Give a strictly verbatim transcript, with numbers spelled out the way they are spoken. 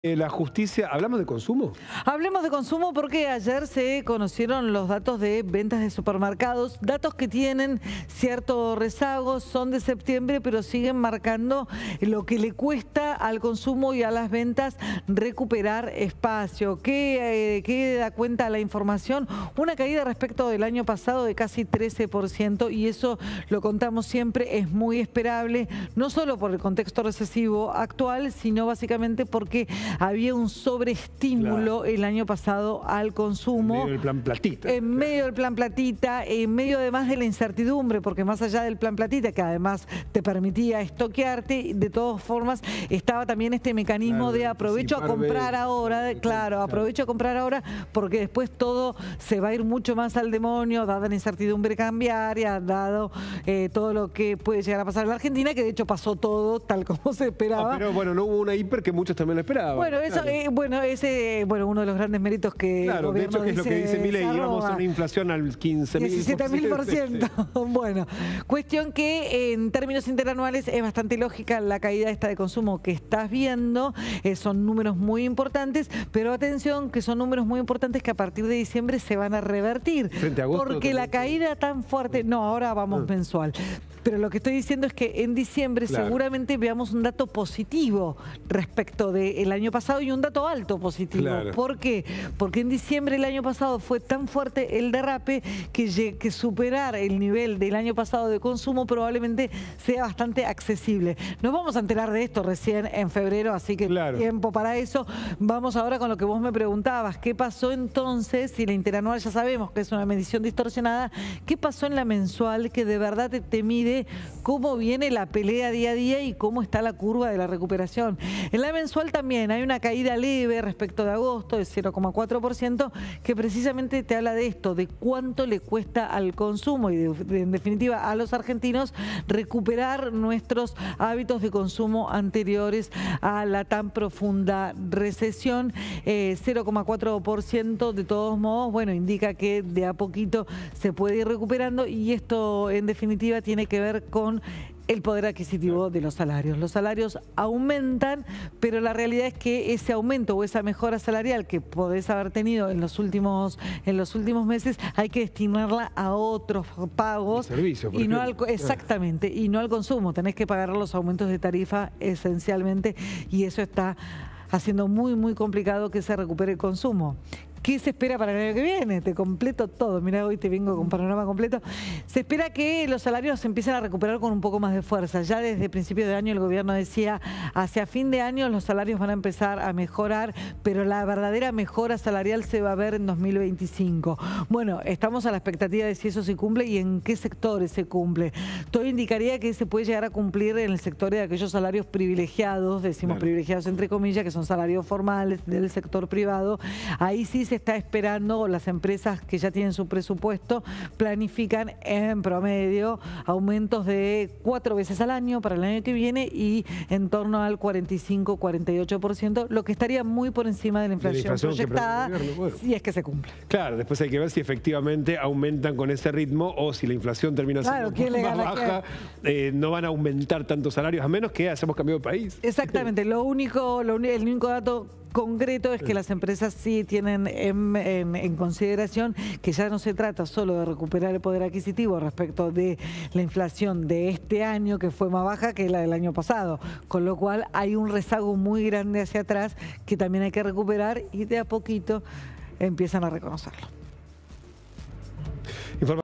Eh, la justicia, ¿hablamos de consumo? Hablemos de consumo porque ayer se conocieron los datos de ventas de supermercados, datos que tienen cierto rezago, son de septiembre, pero siguen marcando lo que le cuesta al consumo y a las ventas recuperar espacio. ¿Qué, eh, qué da cuenta la información? Una caída respecto del año pasado de casi trece por ciento, y eso lo contamos siempre, es muy esperable, no solo por el contexto recesivo actual, sino básicamente porque había un sobreestímulo, claro, el año pasado al consumo. En medio del plan Platita. En claro. medio del plan Platita, en medio además de la incertidumbre, porque más allá del plan Platita, que además te permitía estoquearte, de todas formas estaba también este mecanismo, claro, de aprovecho a comprar ahora, de, claro, aprovecho a comprar ahora, porque después todo se va a ir mucho más al demonio, dada la incertidumbre cambiaria, dado eh, todo lo que puede llegar a pasar en la Argentina, que de hecho pasó todo tal como se esperaba. Ah, pero bueno, no hubo una hiper que muchos también lo esperaban. Bueno, eso, claro. eh, bueno, ese, bueno, uno de los grandes méritos que claro, el de gobierno hecho, que es lo que dice Milei, íbamos a una inflación al quince mil. diecisiete mil por ciento. Bueno, cuestión que en términos interanuales es bastante lógica la caída esta de consumo que estás viendo, eh, son números muy importantes, pero atención que son números muy importantes que a partir de diciembre se van a revertir. Frente a agosto, porque la caída tan fuerte, no, ahora vamos ah. mensual. Pero lo que estoy diciendo es que en diciembre, claro, seguramente veamos un dato positivo respecto del año pasado, y un dato alto positivo. Claro. ¿Por qué? Porque en diciembre del año pasado fue tan fuerte el derrape que, que superar el nivel del año pasado de consumo probablemente sea bastante accesible. Nos vamos a enterar de esto recién en febrero, así que claro, tiempo para eso. Vamos ahora con lo que vos me preguntabas. ¿Qué pasó entonces? Si la interanual ya sabemos que es una medición distorsionada, ¿qué pasó en la mensual que de verdad te, te mide cómo viene la pelea día a día y cómo está la curva de la recuperación? En la mensual también hay una caída leve respecto de agosto de cero coma cuatro por ciento, que precisamente te habla de esto, de cuánto le cuesta al consumo y de, de, en definitiva a los argentinos recuperar nuestros hábitos de consumo anteriores a la tan profunda recesión. eh, cero coma cuatro por ciento de todos modos, bueno, indica que de a poquito se puede ir recuperando, y esto en definitiva tiene que ver con el poder adquisitivo de los salarios. Los salarios aumentan, pero la realidad es que ese aumento o esa mejora salarial que podés haber tenido en los últimos, en los últimos meses hay que destinarla a otros pagos. Servicio, por y no ejemplo. al, exactamente, y no al consumo. Tenés que pagar los aumentos de tarifa esencialmente, y eso está haciendo muy, muy complicado que se recupere el consumo. ¿Qué se espera para el año que viene? Te completo todo. Mirá, hoy te vengo con panorama completo. Se espera que los salarios se empiecen a recuperar con un poco más de fuerza. Ya desde principios de año el gobierno decía, hacia fin de año los salarios van a empezar a mejorar, pero la verdadera mejora salarial se va a ver en dos mil veinticinco. Bueno, estamos a la expectativa de si eso se cumple y en qué sectores se cumple. Todo indicaría que se puede llegar a cumplir en el sector de aquellos salarios privilegiados, decimos claro, privilegiados entre comillas, que son salarios formales del sector privado. Ahí sí se está esperando, las empresas que ya tienen su presupuesto planifican en promedio aumentos de cuatro veces al año para el año que viene y en torno al cuarenta y cinco, cuarenta y ocho por ciento, lo que estaría muy por encima de la inflación, de la inflación proyectada, bueno, si es que se cumple. Claro, después hay que ver si efectivamente aumentan con ese ritmo o si la inflación termina siendo claro, más baja, eh, no van a aumentar tantos salarios, a menos que hayamos cambiado de país. Exactamente, lo único, lo, el único dato concreto es que las empresas sí tienen en, en, en consideración que ya no se trata solo de recuperar el poder adquisitivo respecto de la inflación de este año, que fue más baja que la del año pasado, con lo cual hay un rezago muy grande hacia atrás que también hay que recuperar, y de a poquito empiezan a reconocerlo.